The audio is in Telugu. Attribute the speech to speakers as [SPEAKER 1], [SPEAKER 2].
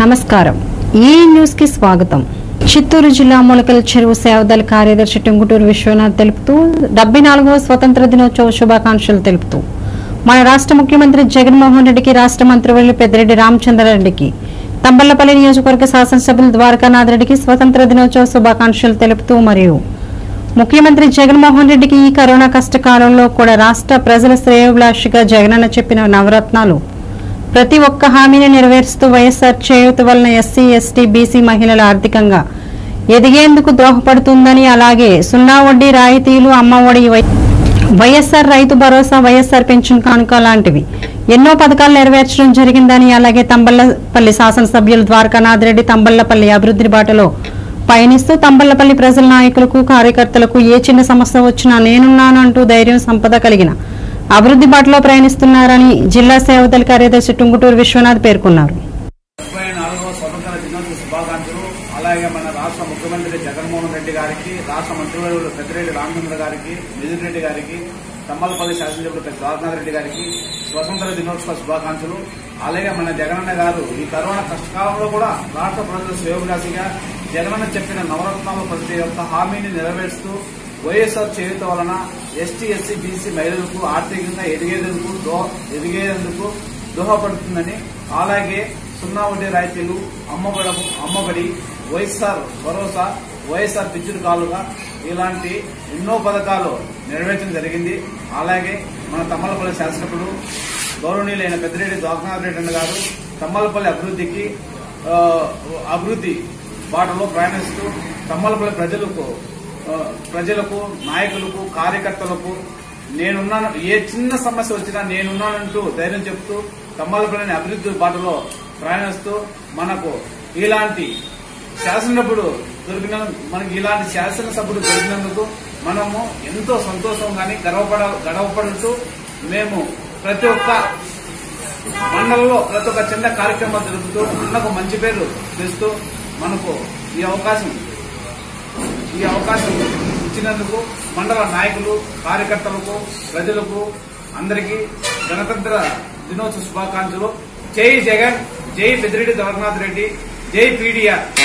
[SPEAKER 1] నమస్కారం ఈ న్యూస్ కి స్వాగతం। చిత్తూరు జిల్లా మూలకల్ చెరువు సేవదళ కార్యదర్శి టంగుటూరు విశ్వనాథ్ తెలుపుతూ 74వ స్వతంత్ర దినోత్సవ శుభాకాంక్షలు తెలుపుతూ మన రాష్ట్ర ముఖ్యమంత్రి జగన్మోహన్ రెడ్డికి, రాష్ట్ర మంత్రివర్యులు పెద్దిరెడ్డి రామచంద్రారెడ్డికి, తంబళ్లపల్లి నియోజకవర్గ శాసనసభ్యులు ద్వారకానాథ్ రెడ్డికి స్వతంత్ర దినోత్సవ శుభాకాంక్షలు తెలుపుతూ మరియు ముఖ్యమంత్రి జగన్మోహన్ రెడ్డికి ఈ కరోనా కష్టకాలంలో కూడా రాష్ట్ర ప్రజల శ్రేయోభిలాషిగా జగనన్న చెప్పిన నవరత్నాలు ప్రతి ఒక్క హామీని నెరవేరుస్తూ వైఎస్ఆర్ చేయూత వలన ఎస్సీ, ఎస్టీ, బీసీ మహిళలు ఆర్థికంగా ఎదిగేందుకు దోహదపడుతుందని, అలాగే సున్నా వడ్డీ రాయితీలు, అమ్మఒడి, వైఎస్ఆర్ రైతు భరోసా, వైఎస్ఆర్ పెన్షన్ కానుక లాంటివి ఎన్నో పథకాలు నెరవేర్చడం జరిగిందని, అలాగే తంబళ్లపల్లి శాసనసభ్యులు ద్వారకానాథ్ రెడ్డి తంబళ్లపల్లి అభివృద్ధి బాటలో పయనిస్తూ తంబళ్లపల్లి ప్రజల నాయకులకు, కార్యకర్తలకు ఏ చిన్న సమస్య వచ్చినా నేనున్నానంటూ ధైర్యం, సంపద కలిగిన అభివృద్ధి బాటలో ప్రయాణిస్తున్నారని జిల్లా సేవదళ కార్యదర్శి టంగుటూరు విశ్వనాథ్ పేర్కొన్నారు।
[SPEAKER 2] 74వ స్వతంత్ర దినోత్సవ శుభాకాంక్షలు। అలాగే మన రాష్ట్ర ముఖ్యమంత్రి జగన్మోహన్ రెడ్డి గారికి, రాష్ట్ర మంత్రివర్యులు పెద్దిరెడ్డి రామచంద్ర గారికి, మిథున్ రెడ్డి గారికి, తంబళ్లపల్లి శాసనసభ్యులు ద్వారకానాథ్ రెడ్డి గారికి స్వతంత్ర దినోత్సవ శుభాకాంక్షలు। అలాగే మన జగనన్న గారు ఈ కరోనా కష్టకాలంలో కూడా రాష్ట్ర ప్రజల శ్రేయోభిలాషిగా జగనన్న చెప్పిన నవరత్నాలు ప్రతి ఒక్క హామీని నెరవేరుస్తూ వైఎస్ఆర్ చేయూత వలన ఎస్టీ, ఎస్సీ, బీసీ మహిళలకు ఆర్థికంగా ఎదిగేందుకు దోహదపడుతుందని, అలాగే సున్నా వడ్డీ రాయితీలు, అమ్మఒడి, వైఎస్ఆర్ భరోసా, వైఎస్ఆర్ పెన్షన్ కానుక ఇలాంటి ఎన్నో పథకాలు నెరవేర్చడం జరిగింది। అలాగే మన తంబళ్లపల్లి శాసనసభ్యులు గౌరవనీయులైన పెద్దిరెడ్డి ద్వారకానాథ్ రెడ్డి గారు తంబళ్లపల్లి అభివృద్ధి బాటలో ప్రయాణిస్తూ తంబళ్లపల్లి ప్రజలకు, నాయకులకు, కార్యకర్తలకు నేనున్నాను, ఏ చిన్న సమస్య వచ్చినా నేనున్నానంటూ ధైర్యం చెప్తూ తంబళ్లపల్లిని అభివృద్ధి బాటలో ప్రయాణిస్తూ మనకు ఇలాంటి శాసనసభ్యుడు దొరికినందుకు మనము ఎంతో సంతోషంగాని గర్వపడుతూ మేము ప్రతి ఒక్క మండలంలో ప్రతి ఒక్క చిన్న కార్యక్రమాలు జరుపుతూ మనకు మంచి పేరు తెస్తూ మనకు ఈ అవకాశం ఇచ్చినందుకు మండల నాయకులు, కార్యకర్తలకు, ప్రజలకు అందరికీ గణతంత్ర దినోత్సవ శుభాకాంక్షలు। జై జగన్, జై పెద్దిరెడ్డి ద్వారకానాథ్ రెడ్డి, జై పీడీఆర్।